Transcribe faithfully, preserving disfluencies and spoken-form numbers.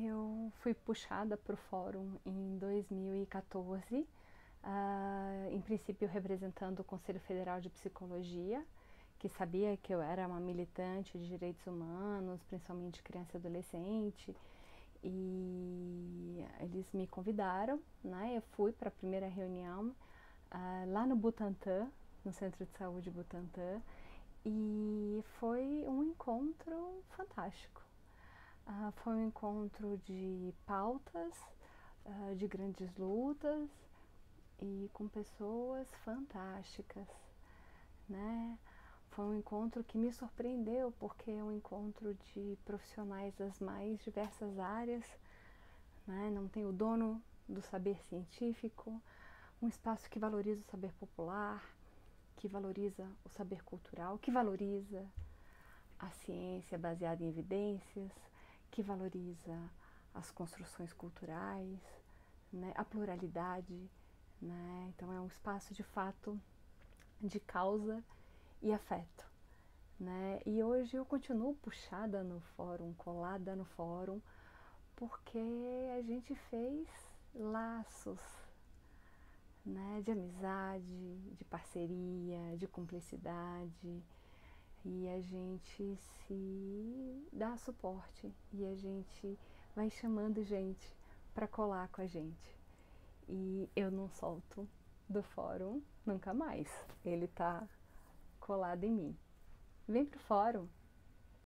Eu fui puxada para o fórum em dois mil e quatorze, uh, em princípio representando o Conselho Federal de Psicologia, que sabia que eu era uma militante de direitos humanos, principalmente criança e adolescente, e eles me convidaram, né? Eu fui para a primeira reunião uh, lá no Butantã, no Centro de Saúde Butantã, e foi um encontro fantástico. Uh, foi um encontro de pautas, uh, de grandes lutas e com pessoas fantásticas, né? Foi um encontro que me surpreendeu porque é um encontro de profissionais das mais diversas áreas, né? Não tem o dono do saber científico, um espaço que valoriza o saber popular, que valoriza o saber cultural, que valoriza a ciência baseada em evidências, que valoriza as construções culturais, né, a pluralidade, né? Então é um espaço de fato de causa e afeto, né? E hoje eu continuo puxada no fórum, colada no fórum, porque a gente fez laços, né, de amizade, de parceria, de cumplicidade, e a gente se dá suporte e a gente vai chamando gente para colar com a gente. E eu não solto do fórum nunca mais. Ele tá colado em mim. Vem pro fórum!